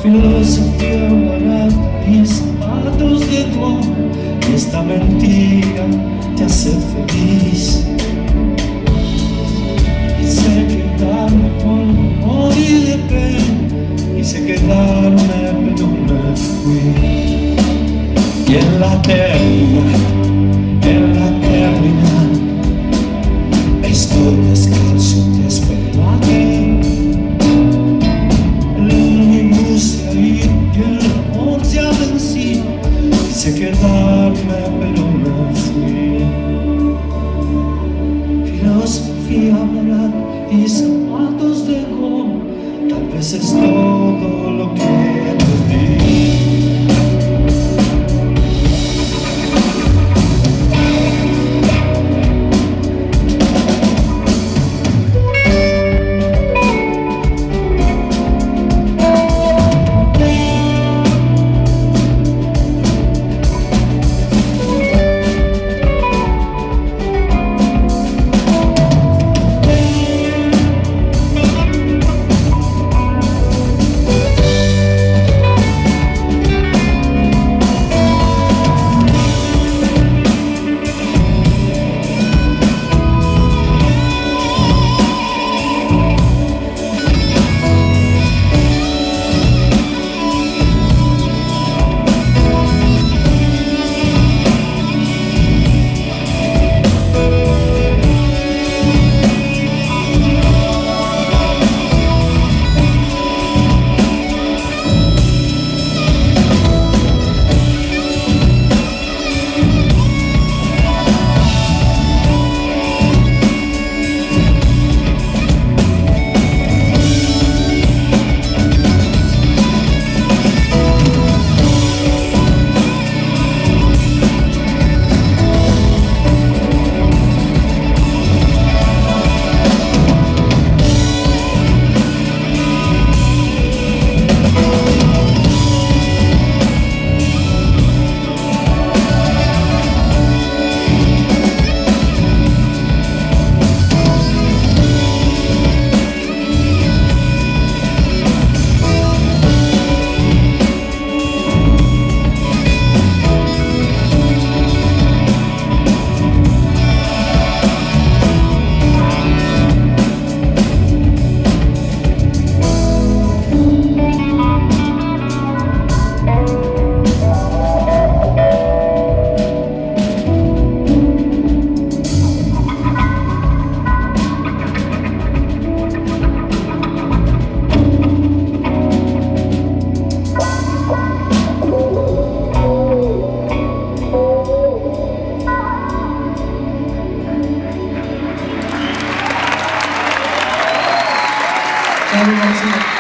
filosofia barata y zapatos de goma. Esta mentira te hace feliz. Quise quedarme con morir de pena, quise quedarme pero me fui. Y en la terminal estoy descalzo y te espero aquí. El ómnibus se ha ido y el amor se ha vencido. Quise quedarme pero me fui. Filosofía barata y zapatos de goma, tal vez es todo lo que te di. Gracias.